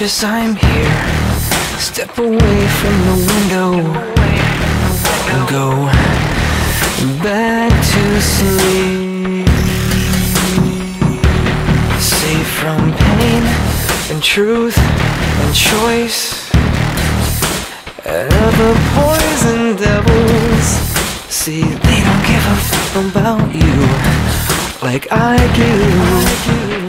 precious, I'm here. Step away from the window and go back to sleep. Safe from pain and truth and choice and other poison devils. See, they don't give a fuck about you like I do.